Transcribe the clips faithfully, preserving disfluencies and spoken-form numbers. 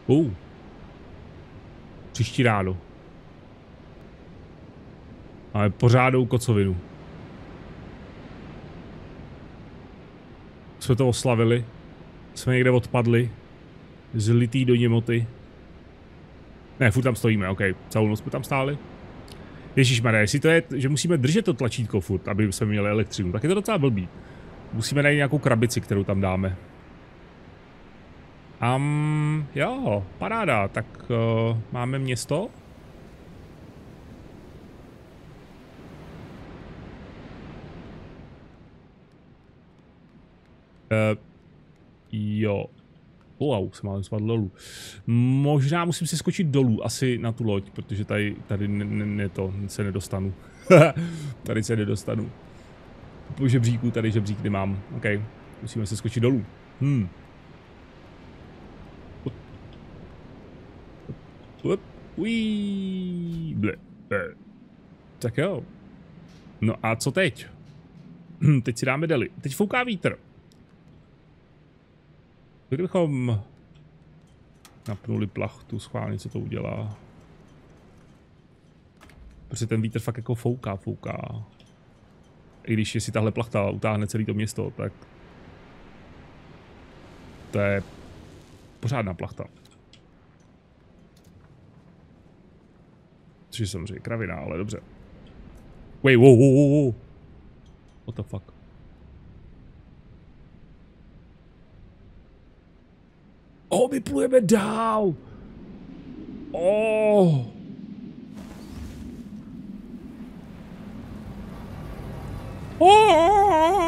Uh. Příští ráno. Máme pořádnou kocovinu. Jsme to oslavili. Jsme někde odpadli. Zlitý do němoty. Ne, furt tam stojíme, ok. Celou noc jsme tam stáli. Ježišmarja, jestli to je, že musíme držet to tlačítko furt, aby jsme měli elektřinu, tak je to docela blbý. Musíme najít nějakou krabici, kterou tam dáme. Um, jo, paráda, tak uh, máme město. Uh, jo. Wow, jsem málem spadl dolů. Možná musím si skočit dolů, asi na tu loď, protože tady, tady ne, ne, ne to, se nedostanu. Tady se nedostanu. Po žebříku, tady žebřík nemám. OK, musíme se skočit dolů. Hmm. Uiii. Ble. Ble. Tak jo. No a co teď? Teď si dáme deli. Teď fouká vítr. Kdybychom napnuli plachtu, schválně, co to udělá. Protože ten vítr fakt jako fouká, fouká. I když si tahle plachta utáhne celé to město, tak to je pořádná plachta. Což je samozřejmě kravina, ale dobře. Wait, wow, wow, wow. What the fuck? Oh, my plujeme dál! Oh! Oh!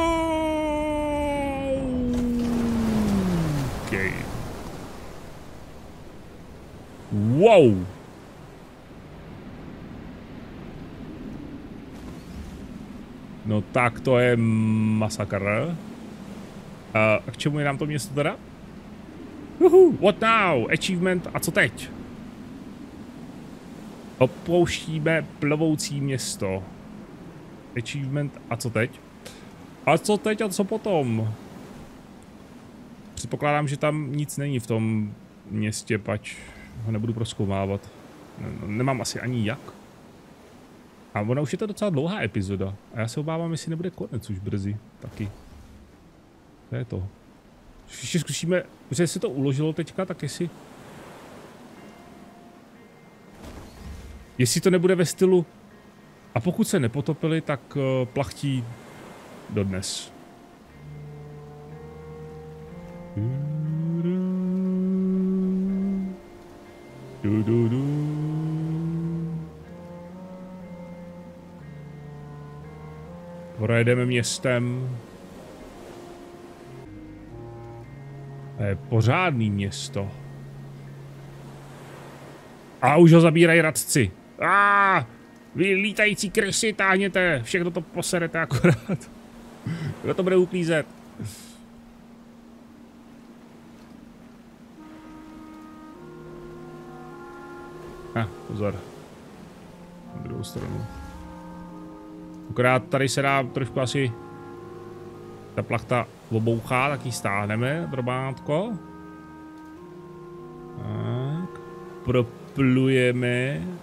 Okay. Wow! No tak to je masakr. A k čemu je nám to město teda? Uhu, what now? Achievement, a co teď? Opouštíme plovoucí město. Achievement, a co teď? A co teď a co potom? Předpokládám, že tam nic není v tom městě, pač ho nebudu prozkoumávat. Nemám asi ani jak. A ona už je to docela dlouhá epizoda. A já se obávám, jestli nebude konec už brzy. Taky. To je to. Ještě zkusíme, protože se to uložilo teďka, tak jestli... Jestli to nebude ve stylu... A pokud se nepotopili, tak uh, plachtí dodnes. Du, du, du. Projedeme městem. To je pořádný město. A už ho zabírají radci. A vy lítající krysy táhněte, všechno to poserete akorát. Kdo to bude uklízet? Ah, pozor. Na druhou stranu. Akorát tady se dá trošku asi ta plachta obouchá, tak ji stáhneme, drobátko. Tak. Proplujeme.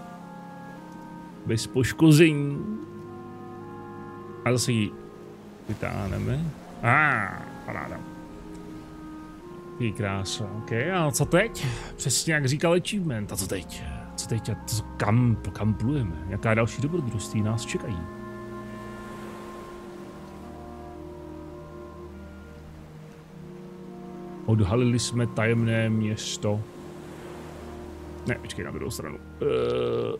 Bez poškození. A zase ji vytáhneme. A ah, paráda. Je krása. OK, a co teď? Přesně jak říkal achievement. A co teď? Co teď? A co, kam, kam plujeme? Jaká další dobrodružství nás čekají? Odhalili jsme tajemné město. Ne, počkej, na druhou stranu. Uh...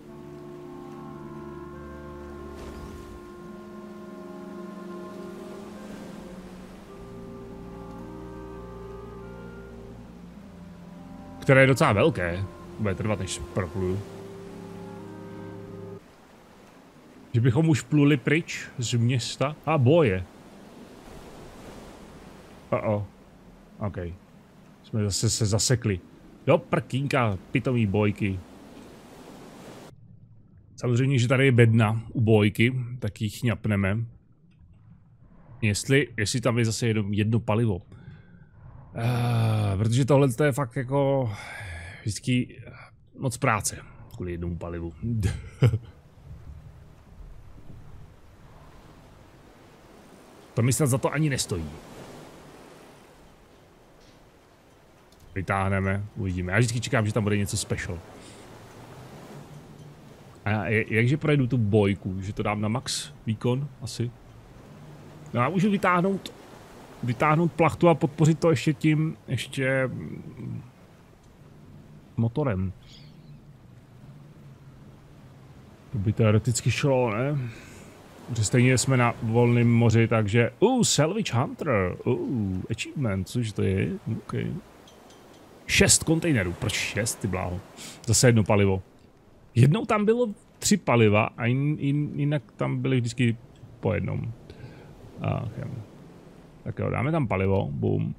Které je docela velké. Bude trvat, než propluju. Že bychom už pluli pryč z města a boje. Uh-oh. OK. Jsme zase se zasekli. Do prkínka, pitomý bojky. Samozřejmě, že tady je bedna u bojky, tak ji chňapneme. Jestli, jestli tam je zase jedno, jedno palivo. Uh, protože tohle je fakt jako vždycky moc práce kvůli jednomu palivu. To mi snad za to ani nestojí. Vytáhneme, uvidíme. Já vždycky čekám, že tam bude něco special. A jakže projedu tu bojku, že to dám na max výkon asi. No a můžu vytáhnout, vytáhnout plachtu a podpořit to ještě tím, ještě motorem. To by teoreticky šlo, ne? Protože stejně jsme na volném moři, takže... Uh, Salvage Hunter, uh, achievement, což to je? OK. Šest kontejnerů, proč šest, ty bláho? Zase jedno palivo. Jednou tam bylo tři paliva a jin, jin, jinak tam byly vždycky po jednom. Okay. Tak jo, dáme tam palivo, boom.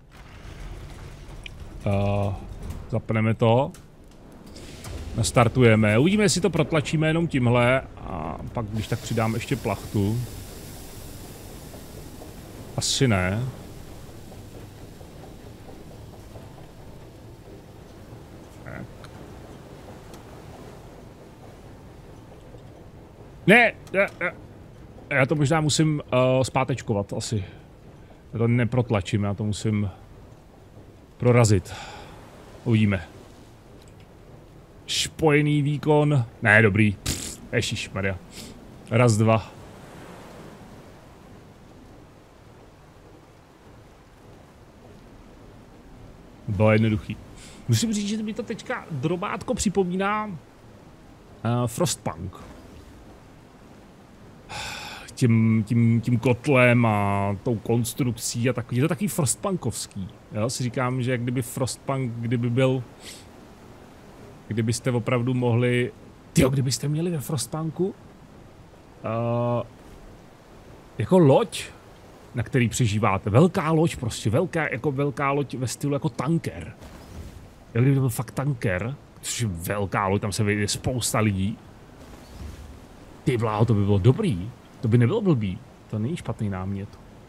Uh, zapneme to. Nastartujeme, uvidíme, jestli to protlačíme jenom tímhle a pak když tak přidám ještě plachtu. Asi ne. Tak. Ne, ne, ne. Já to možná musím uh, zpátečkovat asi. Já to neprotlačím, já to musím prorazit. Uvidíme. Spojený výkon. Ne, dobrý. Ježišmarja. Raz, dva. Bylo jednoduchý. Musím říct, že mi to teďka drobátko připomíná uh, Frostpunk. Tím, tím, tím kotlem a tou konstrukcí a takový. Je to takový Frostpunkovský. Já si říkám, že kdyby Frostpunk, kdyby byl... Kdybyste opravdu mohli... Tyjo, kdybyste měli ve Frostpunku uh, jako loď, na který přežíváte. Velká loď prostě, velká, jako velká loď ve stylu jako tanker. Jak kdyby to byl fakt tanker, což je velká loď, tam se vejde spousta lidí. Ty bláho, to by bylo dobrý. To by nebylo blbý. To není špatný námět.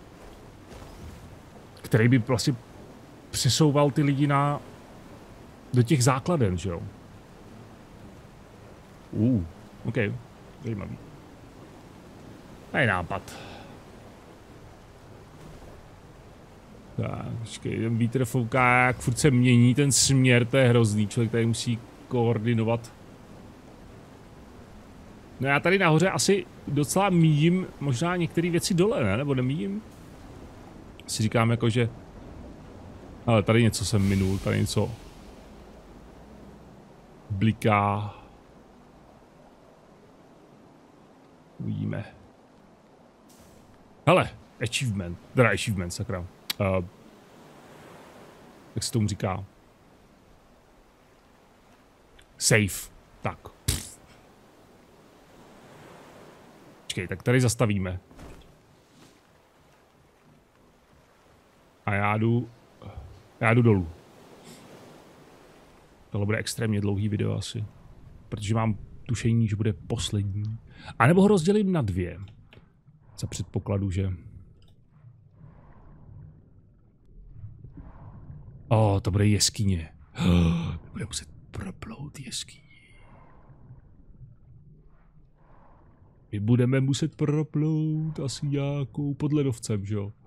Který by vlastně přesouval ty lidi na... do těch základen, že jo? Uh, OK. Zajímavý. To je nápad. Tak, počkej, ten vítr fouká, jak furt se mění ten směr, to je hrozný. Člověk tady musí koordinovat. No já tady nahoře asi docela míjím možná některé věci dole, ne? Nebo nemíjím? Si říkám jako, že... Ale tady něco jsem minul, tady něco... bliká. Uvidíme. Hele, achievement, teda achievement, sakra. Uh, jak se tomu říká? Safe, tak. Počkej, tak tady zastavíme. A já jdu... Já jdu dolů. Tohle bude extrémně dlouhý video asi. Protože mám tušení, že bude poslední. A nebo ho rozdělím na dvě. Za předpokladu, že... O, to bude jeskyně. Oh, bude muset proplout jeskyni. My budeme muset proplout asi nějakou pod ledovcem, že jo?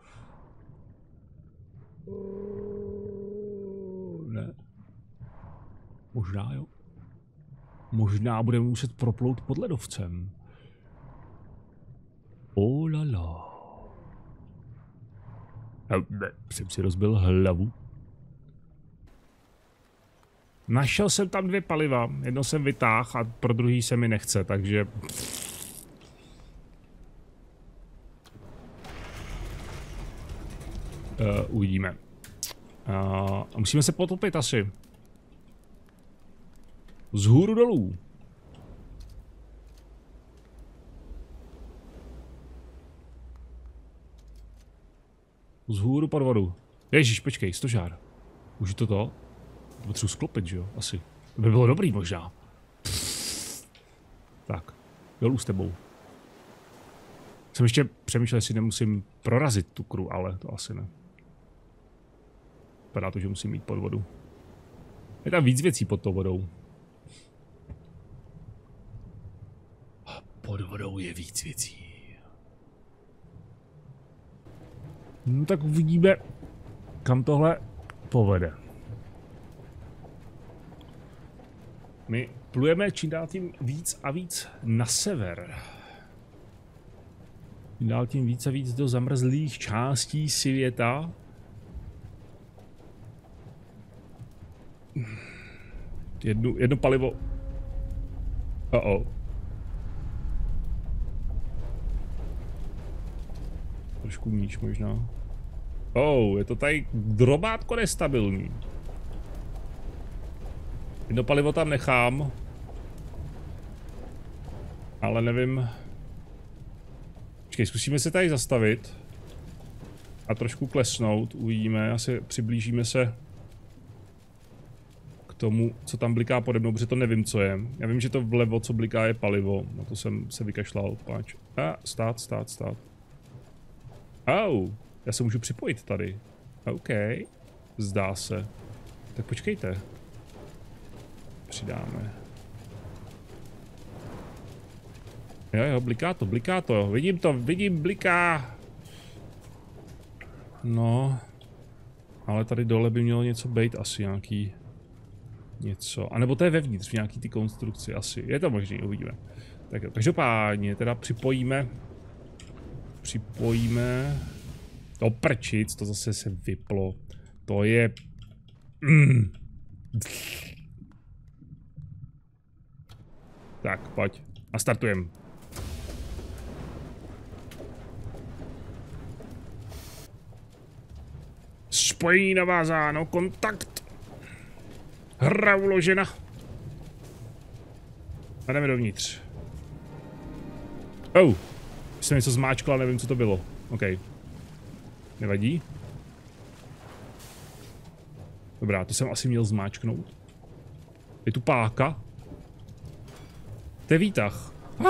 Ne. Možná jo. Možná budeme muset proplout pod ledovcem. Oh la la. Ne, jsem si rozbil hlavu. Našel jsem tam dvě paliva. Jedno jsem vytáhl a pro druhý se mi nechce, takže... Uh, uvidíme. Uh, musíme se potopit asi. Vzhůru dolů. Vzhůru pod vodu. Ježíš, počkej, stožár. Můžu to to? To potřebuji sklopit, že jo? Asi. To by bylo dobrý možná. Tak, dolů s tebou. Jsem ještě přemýšlel, jestli nemusím prorazit tu kru, ale to asi ne. Vypadá to, že musím jít pod vodu. Je tam víc věcí pod tou vodou. Pod vodou je víc věcí. No tak uvidíme, kam tohle povede. My plujeme čím dál tím víc a víc na sever. Čím dál tím víc a víc do zamrzlých částí světa. Jednu, jedno palivo. Oh oh. Trošku níž možná. Oh, je to tady drobátko nestabilní. Jedno palivo tam nechám. Ale nevím. Počkej, zkusíme se tady zastavit. A trošku klesnout, uvidíme, asi přiblížíme se k tomu, co tam bliká pode mnou, protože to nevím, co je. Já vím, že to vlevo, co bliká, je palivo. Na to jsem se vykašlal, páč. A, stát, stát, stát. Au, já se můžu připojit tady. OK, zdá se. Tak počkejte. Přidáme. Jo, jo, bliká to, bliká to. Vidím to, vidím, bliká. No. Ale tady dole by mělo něco být, asi nějaký... Něco. A nebo to je vevnitř, v nějaký ty konstrukci, asi. Je to možný, uvidíme. Tak jo, každopádně teda připojíme... Připojíme... To prčic, to zase se vyplo. To je... Mm. Tak, pojď. A startujeme. Spojení navázáno, kontakt. Hra uložena. A jdeme dovnitř. Oh, jsem něco zmáčkl, ale nevím, co to bylo. OK. Nevadí. Dobrá, to jsem asi měl zmáčknout. Je tu páka. To je výtah.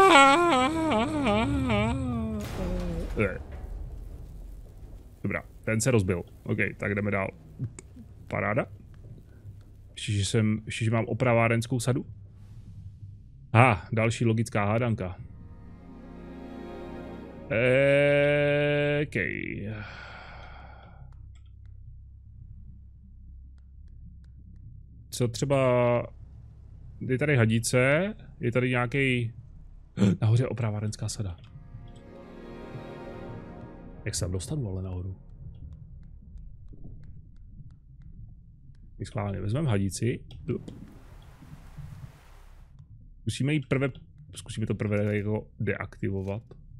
Dobrá, ten se rozbil. OK, tak jdeme dál. Paráda. Ještě, že jsem, ještě, že mám opravárenskou sadu. A, ah, další logická hádanka. OK. Co třeba... Je tady hadice, je tady nějaký nahoře opravárenská sada. Jak se tam dostanu ale nahoru? Schválně, vezmeme hadici. Musíme ji prvé, zkusíme to prvé jako deaktivovat.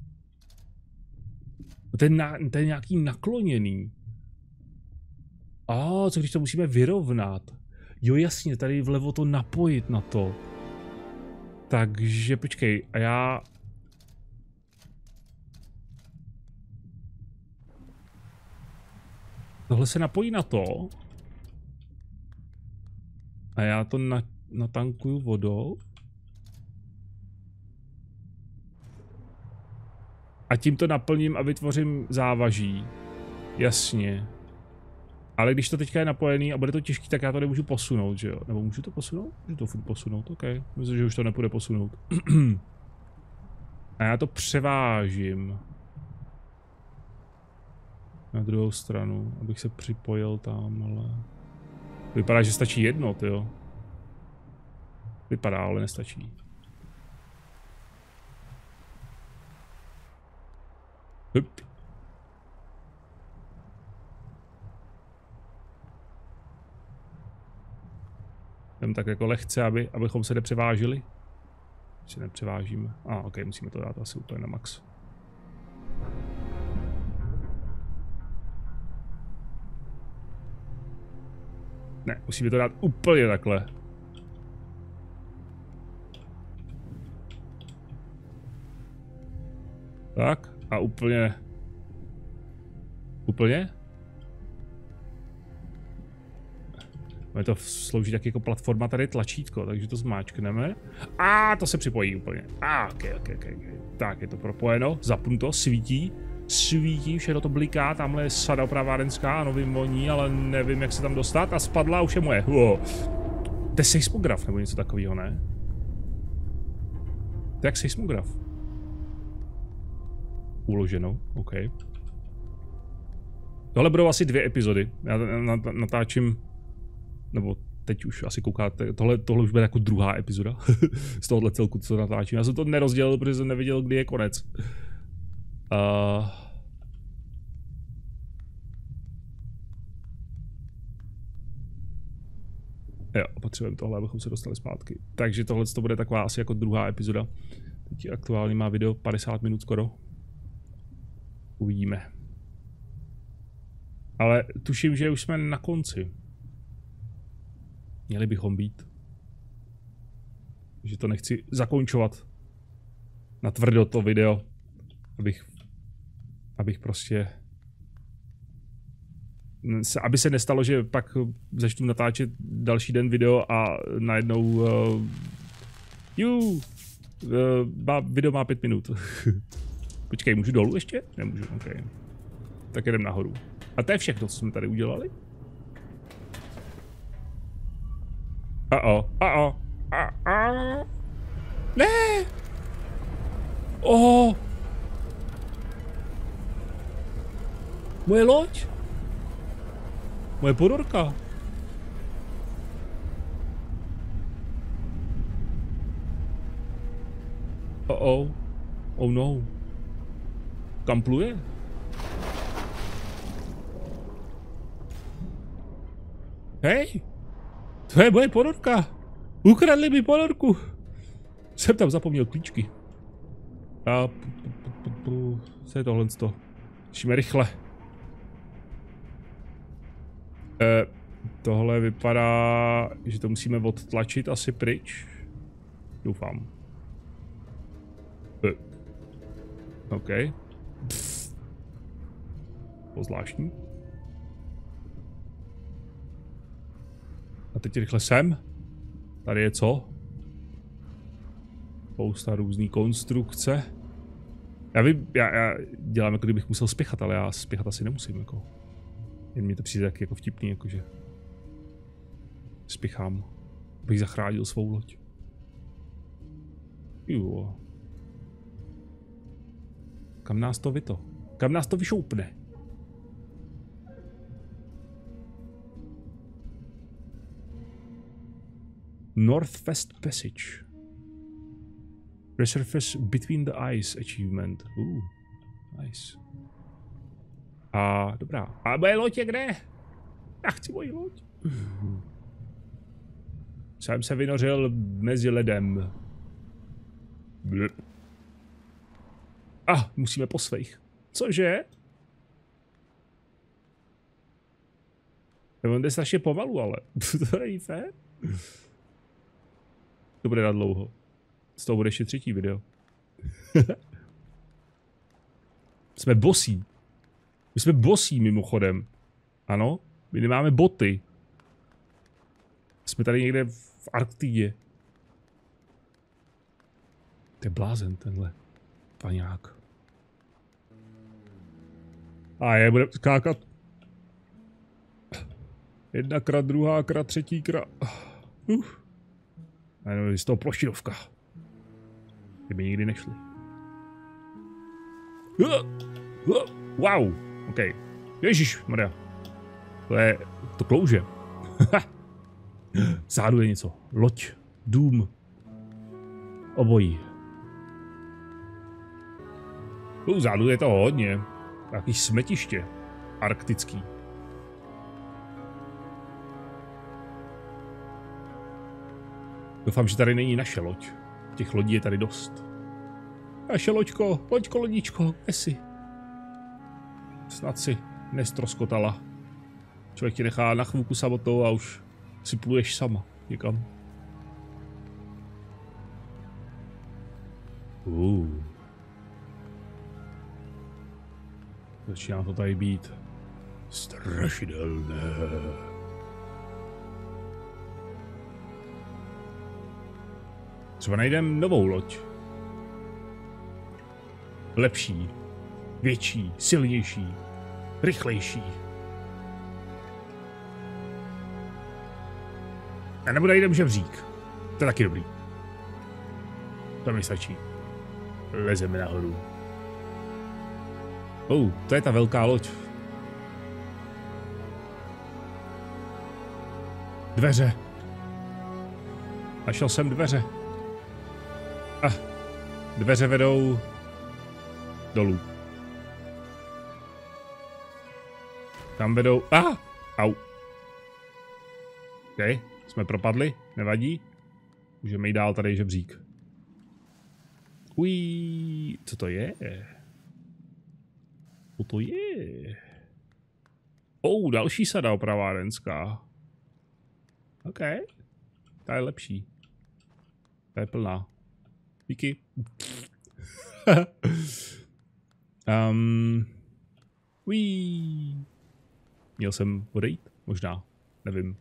To je, na, to je nějaký nakloněný. A oh, co když to musíme vyrovnat? Jo jasně, tady vlevo to napojit na to. Takže počkej, a já... Tohle se napojí na to. A já to na, natankuju vodou. A tím to naplním a vytvořím závaží. Jasně. Ale když to teďka je napojený a bude to těžký, tak já to nemůžu posunout, že jo? Nebo můžu to posunout? Můžu to furt posunout, OK. Myslím, že už to nepůjde posunout. A já to převážím. Na druhou stranu, abych se připojil tamhle. Vypadá, že stačí jedno, jo. Vypadá, ale nestačí. Hup. Jdem tak jako lehce, aby, abychom se nepřevážili. Si nepřevážíme. A, ah, ok, musíme to dát asi úplně na max. Ne, musíme to dát úplně takhle. Tak, a úplně... Úplně? Bude to slouží tak jako platforma, tady tlačítko, takže to zmáčkneme. A to se připojí úplně. A, ok, ok, ok. Tak, je to propojeno, zapnuto, svítí. Svítí, všechno to bliká, tamhle je sada opravárenská, ano, vím o ní, ale nevím, jak se tam dostat. A spadla, už je moje. Wow. To je seismograf nebo něco takového, ne? To je jak seismograf. Uloženo, OK. Tohle budou asi dvě epizody. Já natáčím, nebo teď už asi koukáte, tohle, tohle už bude jako druhá epizoda z tohohle celku, co natáčím. Já jsem to nerozdělil, protože jsem nevěděl, kdy je konec. Uh... Jo, potřebujeme tohle, abychom se dostali zpátky. Takže tohle to bude taková asi jako druhá epizoda. Teď aktuálně má video padesát minut skoro. Uvidíme. Ale tuším, že už jsme na konci. Měli bychom být. Že to nechci zakončovat na tvrdo to video, abych, abych prostě, aby se nestalo, že pak začnu natáčet další den video a najednou uh, jú, uh, má, video má pět minut. Počkej, můžu dolů ještě? Nemůžu, ok. Tak jdem nahoru. A to je všechno, co jsme tady udělali. Uh-oh, uh-oh, uh-oh. Ne! Oh! Moje loď! Moje ponorka! Uh-oh. Oh no. Kam pluje? Hej! To je moje ponorka! Ukradli mi ponorku! Jsem tam zapomněl klíčky. A... Co je tohle? Musíme rychle. E, tohle vypadá, že to musíme odtlačit asi pryč. Doufám. E. OK. Pff. To zvláštní. A teď rychle sem. Tady je co? Spousta různý konstrukce. Já vím, já, já dělám, jako kdybych musel spěchat, ale já spěchat asi nemusím, jako. Jen mi to přijde tak jako vtipný, jakože. Spěchám, abych zachránil svou loď. Jo. Kam nás to vyto? Kam nás to vyšoupne? Northwest Passage. Resurface between the ice achievement. Uh, nice. A dobrá. A moje loď je kde? Já chci moji loď. Jsem se vynořil mezi ledem. Bleh. A, ah, musíme po svých. Cože? On jde strašně pomalu, ale to není fér. To bude na dlouho. Z toho bude ještě třetí video. Jsme bosí. My jsme bosí mimochodem. Ano, my nemáme boty. Jsme tady někde v Arktidě. To je blázen tenhle paňák. A je, bude skákat. Jedna krát, druhá krát, třetí krát. Uf. A jenom z toho ploštinovka. Kdyby nikdy nešli. Wow, ok. Ježíš, Maria. To je, to klouže. Zádu je něco. Loď, dům. Obojí. U zádu je to hodně. Taký smetiště. Arktický. Doufám, že tady není naše loď. Těch lodí je tady dost. Naše loďko, loďko, lodičko, kde jsi? Snad si nestroskotala. Člověk ti nechá na chvilku samotnou a už si pluješ sama někam. Uh. Začíná to tady být strašidelné. Třeba najdeme novou loď. Lepší, větší, silnější, rychlejší. A nebo najdeme žebřík. To je taky dobrý. To mi stačí. Lezeme nahoru. Oh, to je ta velká loď. Dveře. Našel jsem dveře. Ah, dveře vedou dolů. Tam vedou... Ah! Au. OK, jsme propadli, nevadí. Můžeme jít dál, tady je žebřík. Ují, co to je? Co to je? Oh, další sada opravárenská. OK. Ta je lepší. Ta je plná. Díky. um, ují. Měl jsem odejít? Možná. Nevím.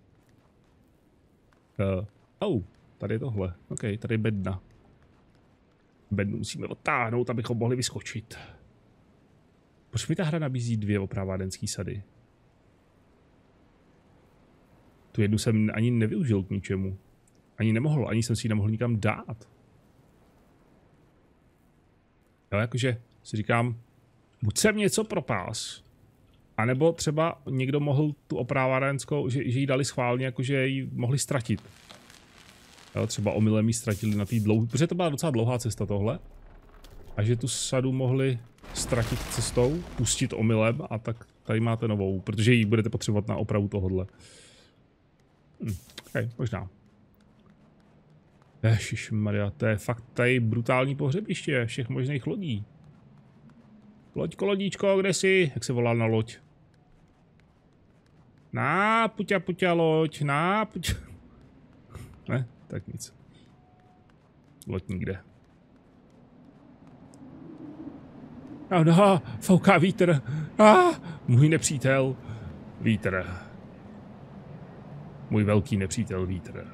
Uh, oh, tady je tohle. OK, tady je bedna. Bednu musíme odtáhnout, abychom mohli vyskočit. Proč mi ta hra nabízí dvě opravárenské sady? Tu jednu jsem ani nevyužil k ničemu. Ani nemohl, ani jsem si ji nemohl nikam dát. Jo, jakože si říkám, buď jsem něco propás, anebo třeba někdo mohl tu opravárenskou, že, že ji dali schválně, jakože ji mohli ztratit. Jo, třeba omylem ji ztratili na té dlouhé, protože to byla docela dlouhá cesta tohle. A že tu sadu mohli ztratit cestou, pustit omylem a tak tady máte novou, protože ji budete potřebovat na opravu tohohle. Hm, okay, možná. Ježišmarja, to je fakt tady brutální pohřebiště všech možných lodí. Loďko, lodíčko, kde jsi? Jak se volá na loď? Na puťa, puťa, loď, na puťa. Ne, tak nic. Loď nikde. No, no, fouká vítr. Ah, můj nepřítel. Vítr. Můj velký nepřítel vítr.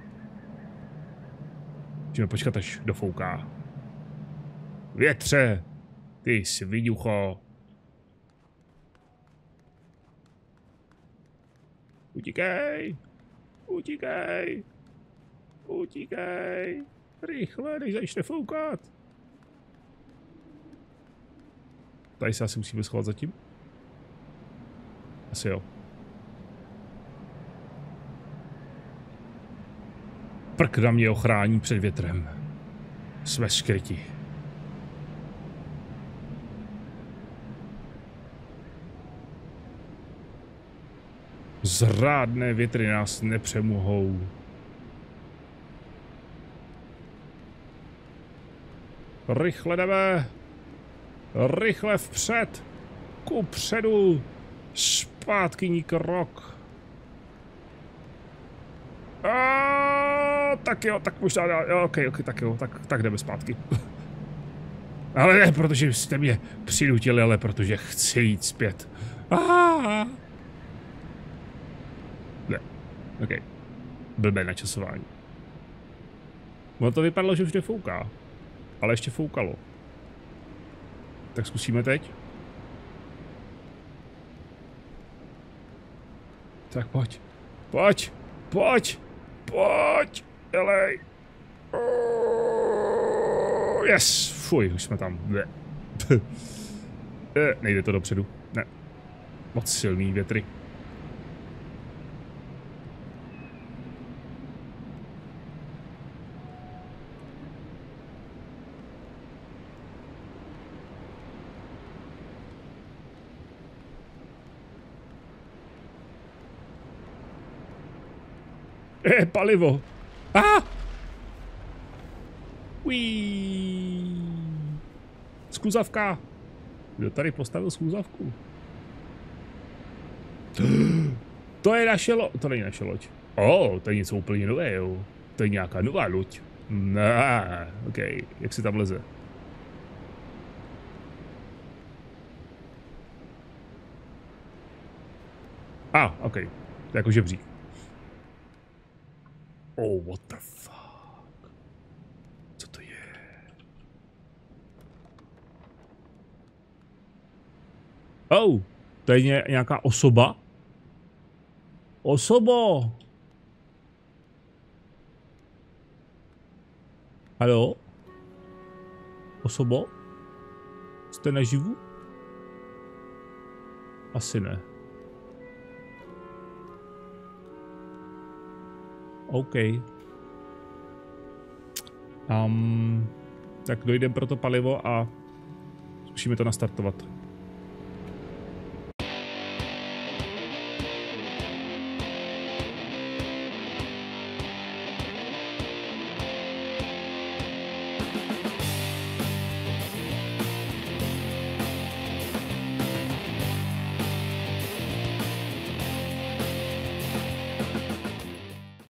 Můžeme počkat, až dofouká. Větře! Ty sviňucho! Utíkej! Utíkej! Utíkej! Rychle, než začne foukat! Tady se asi musíme schovat zatím? Asi jo. Prk na mě ochrání před větrem. Jsme skryti. Zrádné větry nás nepřemohou. Rychle jdeme. Rychle vpřed. Kupředu. Zpátky ní krok. A tak jo, tak možná, jo, ok, ok, tak jo, tak, tak jdeme zpátky. Ale ne, protože jste mě přinutili, ale protože chci jít zpět. Aha. Ne, ok. Blbé načasování. Ono to vypadalo, že už nefouká. Ale ještě foukalo. Tak zkusíme teď. Tak pojď. Pojď. Pojď. Pojď. Jelej. Oh, yes. Fuj, už jsme tam. Ne. Nejde to dopředu. Ne. Moc silný větry. Eh, palivo. Ah! Uí. Skluzavka. Kdo tady postavil skluzavku? To je naše loď. To není naše loď. O, oh, to je něco úplně nové, jo. To je nějaká nová loď. Ne, ok. Jak se tam leze? A, ah, ok. To je jako žebřík. Oh, what the fuck? Co to je? Oh, to je nějaká osoba? Osobo! Haló? Osobo? Jste naživu? Asi ne. OK. Um, tak dojdeme pro to palivo a zkusíme to nastartovat.